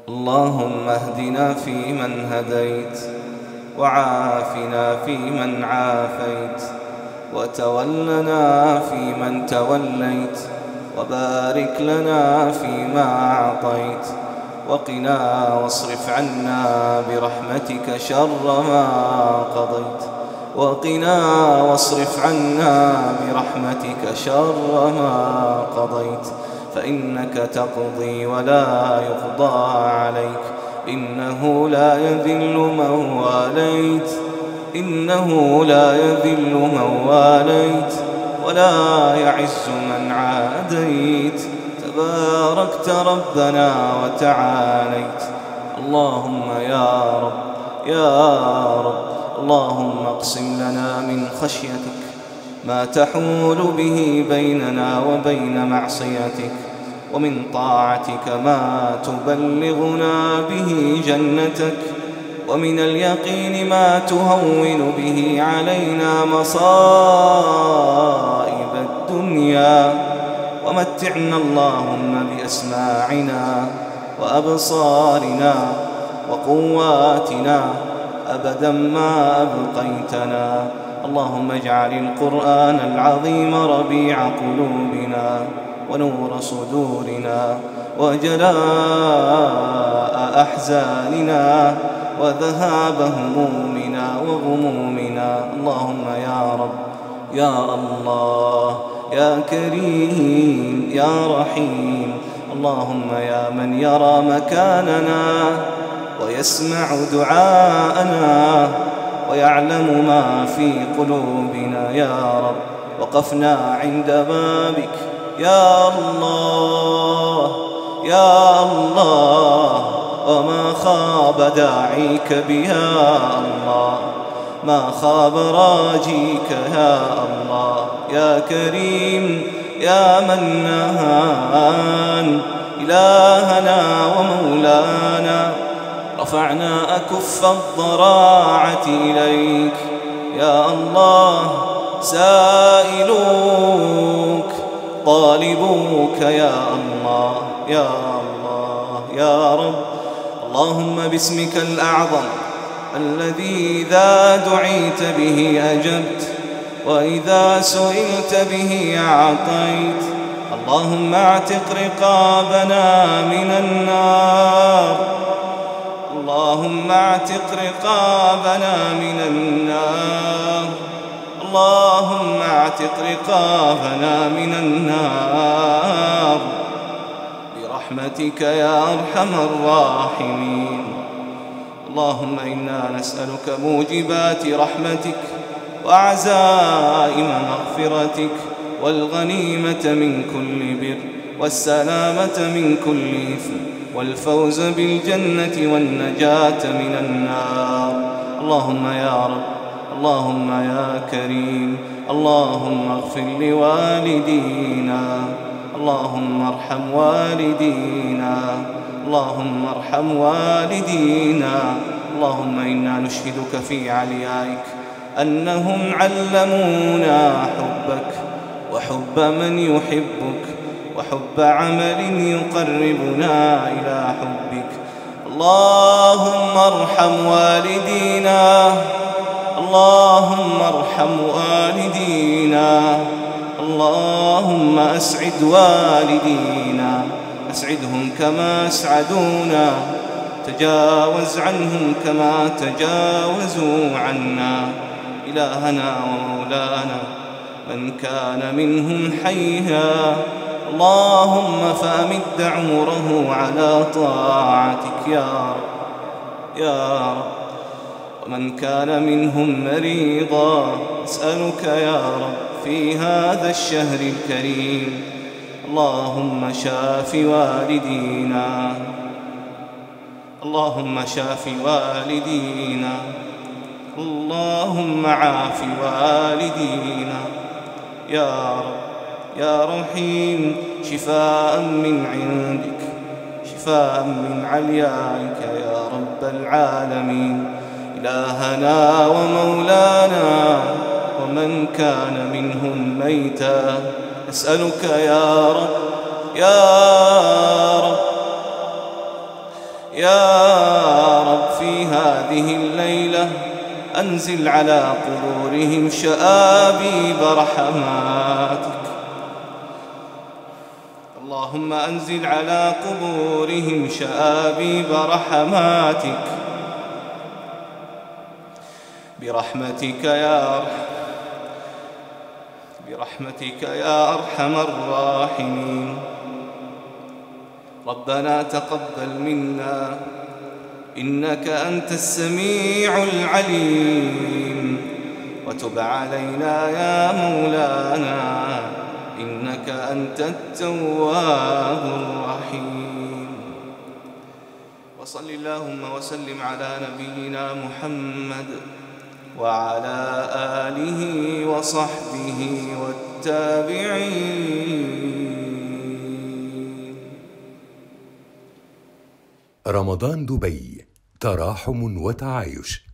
اللهم اهدنا فيمن هديت، وعافنا فيمن عافيت، وتولنا فيمن توليت، وبارك لنا فيما أعطيت، وقنا واصرف عنا برحمتك شر ما قضيت، وقنا واصرف عنا برحمتك شر ما قضيت، فإنك تقضي ولا يقضى عليك، إنه لا يذل من واليت، إنه لا يذل من واليت ولا يعز من عاديت، تباركت ربنا وتعاليت. اللهم يا رب يا رب، اللهم اقسم لنا من خشيتك ما تحول به بيننا وبين معصيتك، ومن طاعتك ما تبلغنا به جنتك، ومن اليقين ما تهون به علينا مصائب الدنيا، ومتعنا اللهم بأسماعنا وأبصارنا وقواتنا أبدا ما أبقيتنا. اللهم اجعل القرآن العظيم ربيع قلوبنا ونور صدورنا وجلاء أحزاننا وذهاب همومنا وغمومنا. اللهم يا رب يا الله يا كريم يا رحيم، اللهم يا من يرى مكاننا ويسمع دعاءنا ويعلم ما في قلوبنا، يا رب وقفنا عند بابك يا الله يا الله، وما خاب داعيك بيا الله، ما خاب راجيك يا الله، يا كريم يا منان، إلهنا ومولانا، رفعنا أكف الضراعة إليك يا الله، سائلوك طالبوك يا الله يا الله يا رب. اللهم باسمك الأعظم الذي إذا دعيت به أجبت، وإذا سئلت به أعطيت، اللهم اعتق رقابنا من النار، اللهم اعتق رقابنا من النار، اللهم اعتق رقابنا من النار برحمتك يا أرحم الراحمين. اللهم إنا نسألك موجبات رحمتك وعزائم مغفرتك والغنيمة من كل بر والسلامة من كل إثم والفوز بالجنة والنجاة من النار. اللهم يا رب، اللهم يا كريم، اللهم اغفر لوالدينا، اللهم ارحم والدينا، اللهم ارحم والدينا. اللهم إنا نشهدك في عليائك أنهم علمونا حبك وحب من يحبك وحب عمل يقربنا إلى حبك. اللهم ارحم والدينا، اللهم ارحم والدينا، اللهم أسعد والدينا، أسعدهم كما أسعدونا، تجاوز عنهم كما تجاوزوا عنا. إلهنا ومولانا، من كان منهم حيا اللهم فأمد عمره على طاعتك يا رب يا رب، ومن كان منهم مريضا أسألك يا رب في هذا الشهر الكريم، اللهم شاف والدينا، اللهم شاف والدينا، اللهم عاف والدينا يا رب يا رحيم، شفاء من عندك، شفاء من عليائك يا رب العالمين. إلهنا ومولانا، ومن كان منهم ميتا أسألك يا رب يا رب يا رب في هذه الليلة أنزل على قبورهم شآبيب رحماتك. اللهم أنزل على قبورهم شآبيب رحماتك برحمتك يا أرحم الراحمين. ربنا تقبل منا إنك أنت السميع العليم، وتب علينا يا مولانا إنك أنت التواب الرحيم. وصل اللهم وسلم على نبينا محمد وعلى آله وصحبه والتابعين. رمضان دبي، تراحم وتعايش.